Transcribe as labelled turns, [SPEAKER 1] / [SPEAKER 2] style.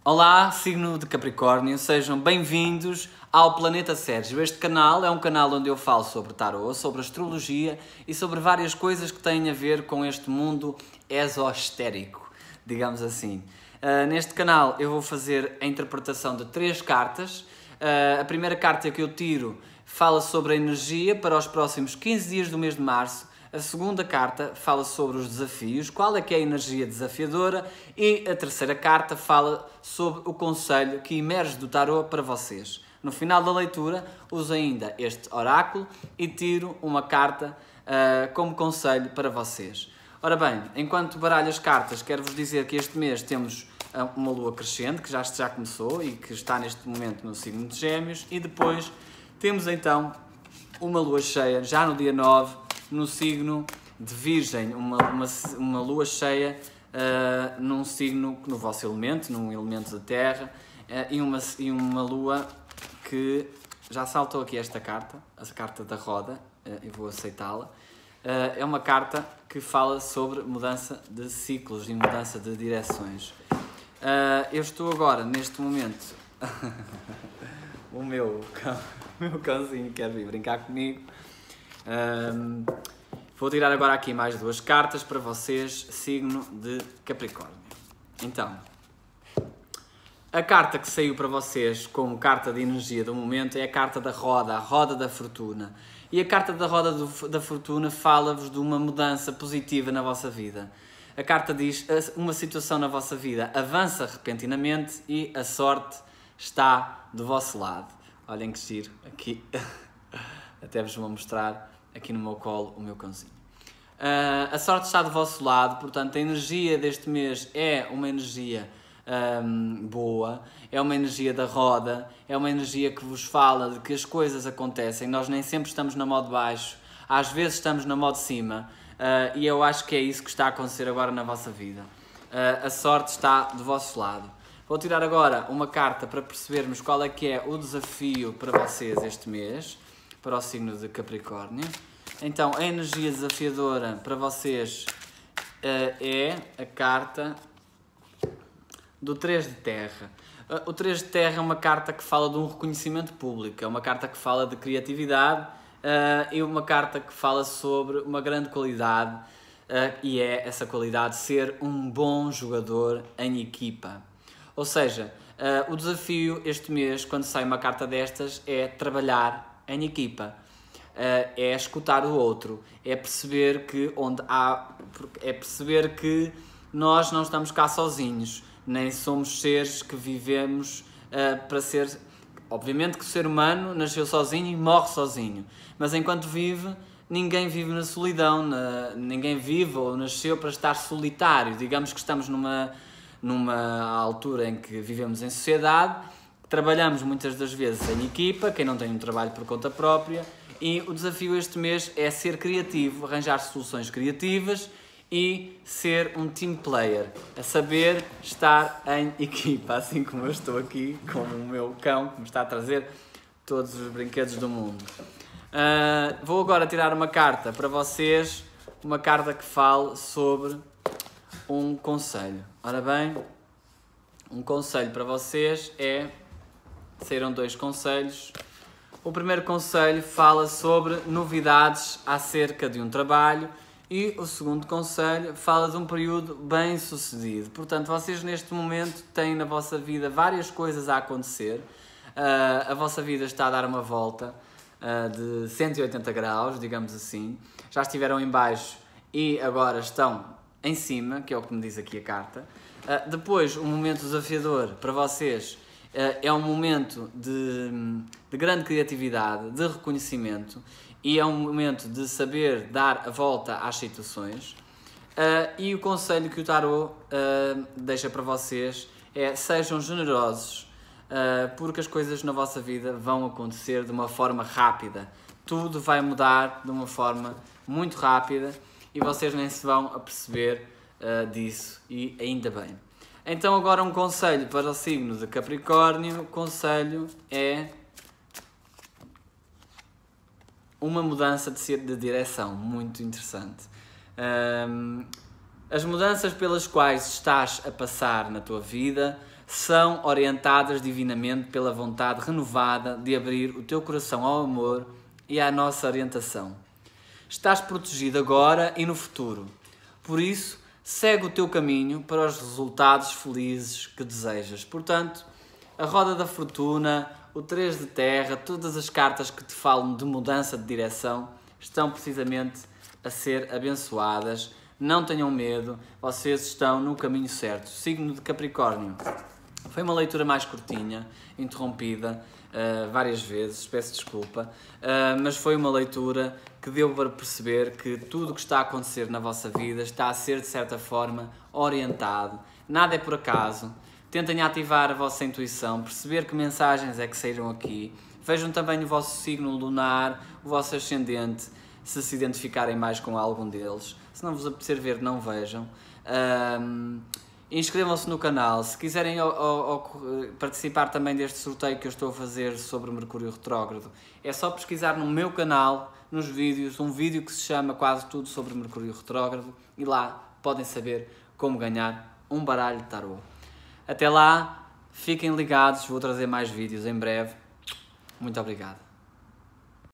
[SPEAKER 1] Olá, signo de Capricórnio, sejam bem-vindos ao Planeta Sérgio. Este canal é um canal onde eu falo sobre tarô, sobre astrologia e sobre várias coisas que têm a ver com este mundo esotérico, digamos assim. Neste canal eu vou fazer a interpretação de 3 cartas. A primeira carta que eu tiro fala sobre a energia para os próximos 15 dias do mês de março. A segunda carta fala sobre os desafios, qual é que é a energia desafiadora, e a terceira carta fala sobre o conselho que emerge do tarô para vocês. No final da leitura, uso ainda este oráculo e tiro uma carta como conselho para vocês. Ora bem, enquanto baralho as cartas, quero-vos dizer que este mês temos uma lua crescente, que já começou e que está neste momento no signo de Gêmeos, e depois temos então uma lua cheia, já no dia 9, no signo de Virgem, uma lua cheia num signo, no vosso elemento, num elemento da Terra, e uma lua que já saltou aqui esta carta, a carta da roda, eu vou aceitá-la. É uma carta que fala sobre mudança de ciclos e mudança de direções. Eu estou agora, neste momento, o meu cãozinho quer vir brincar comigo. Vou tirar agora aqui mais 2 cartas para vocês, signo de Capricórnio. Então, a carta que saiu para vocês como carta de energia do momento é a carta da roda, a roda da fortuna. E a carta da roda da fortuna fala-vos de uma mudança positiva na vossa vida. A carta diz, uma situação na vossa vida avança repentinamente e a sorte está do vosso lado. Olhem que giro, aqui, até vos vou mostrar aqui no meu colo o meu cãozinho. A sorte está do vosso lado, portanto a energia deste mês é uma energia boa, é uma energia da roda, é uma energia que vos fala de que as coisas acontecem, nós nem sempre estamos na modo baixo, às vezes estamos na modo cima, e eu acho que é isso que está a acontecer agora na vossa vida. A sorte está do vosso lado. Vou tirar agora uma carta para percebermos qual é que é o desafio para vocês este mês, para o signo de Capricórnio. Então, a energia desafiadora para vocês é a carta do 3 de Terra. O 3 de Terra é uma carta que fala de um reconhecimento público, é uma carta que fala de criatividade e uma carta que fala sobre uma grande qualidade e é essa qualidade ser um bom jogador em equipa. Ou seja, o desafio este mês, quando sai uma carta destas, é trabalhar em equipa. É escutar o outro, é perceber que nós não estamos cá sozinhos, nem somos seres que vivemos para ser... Obviamente que o ser humano nasceu sozinho e morre sozinho, mas enquanto vive, ninguém vive na solidão, ninguém vive ou nasceu para estar solitário. Digamos que estamos numa altura em que vivemos em sociedade, trabalhamos muitas das vezes em equipa, quem não tem um trabalho por conta própria, e o desafio este mês é ser criativo, arranjar soluções criativas e ser um team player, a saber estar em equipa, assim como eu estou aqui com o meu cão, que me está a trazer todos os brinquedos do mundo. Vou agora tirar uma carta para vocês, uma carta que fale sobre um conselho. Ora bem, um conselho para vocês serão 2 conselhos. O primeiro conselho fala sobre novidades acerca de um trabalho e o segundo conselho fala de um período bem sucedido. Portanto, vocês neste momento têm na vossa vida várias coisas a acontecer. A vossa vida está a dar uma volta de 180 graus, digamos assim. Já estiveram em baixo e agora estão em cima, que é o que me diz aqui a carta. Depois, um momento desafiador para vocês é um momento de grande criatividade, de reconhecimento, e é um momento de saber dar a volta às situações. E o conselho que o tarô deixa para vocês é: sejam generosos, porque as coisas na vossa vida vão acontecer de uma forma rápida. Tudo vai mudar de uma forma muito rápida e vocês nem se vão aperceber disso, e ainda bem. Então agora um conselho para o signo de Capricórnio. O conselho é uma mudança de direção, muito interessante. As mudanças pelas quais estás a passar na tua vida são orientadas divinamente pela vontade renovada de abrir o teu coração ao amor e à nossa orientação. Estás protegido agora e no futuro. Por isso, segue o teu caminho para os resultados felizes que desejas. Portanto, a roda da fortuna, o 3 de terra, todas as cartas que te falam de mudança de direção estão precisamente a ser abençoadas. Não tenham medo, vocês estão no caminho certo. Signo de Capricórnio. Foi uma leitura mais curtinha, interrompida várias vezes, peço desculpa, mas foi uma leitura que deu para perceber que tudo o que está a acontecer na vossa vida está a ser, de certa forma, orientado. Nada é por acaso. Tentem ativar a vossa intuição, perceber que mensagens é que saíram aqui. Vejam também o vosso signo lunar, o vosso ascendente, se identificarem mais com algum deles. Se não vos apetecer ver, não vejam. Inscrevam-se no canal. Se quiserem participar também deste sorteio que eu estou a fazer sobre Mercúrio retrógrado, é só pesquisar no meu canal, nos vídeos, um vídeo que se chama Quase Tudo sobre Mercúrio retrógrado, e lá podem saber como ganhar um baralho de tarô. Até lá, fiquem ligados, vou trazer mais vídeos em breve. Muito obrigado.